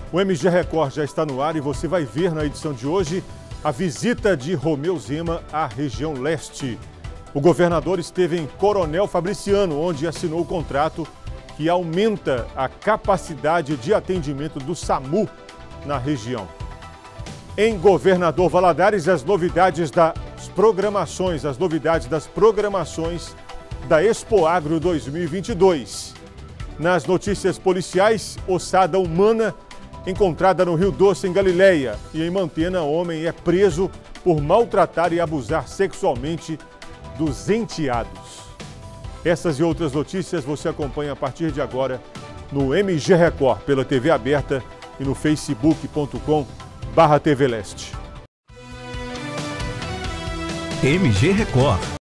O MG Record já está no ar e você vai ver na edição de hoje a visita de Romeu Zema à região leste. O governador esteve em Coronel Fabriciano, onde assinou o contrato que aumenta a capacidade de atendimento do SAMU na região. Em Governador Valadares, as novidades das programações da Expoagro 2022. Nas notícias policiais, ossada humana encontrada no Rio Doce, em Galileia. E em Mantena, homem é preso por maltratar e abusar sexualmente dos enteados. Essas e outras notícias você acompanha a partir de agora no MG Record, pela TV aberta e no facebook.com/TVLeste. MG Record.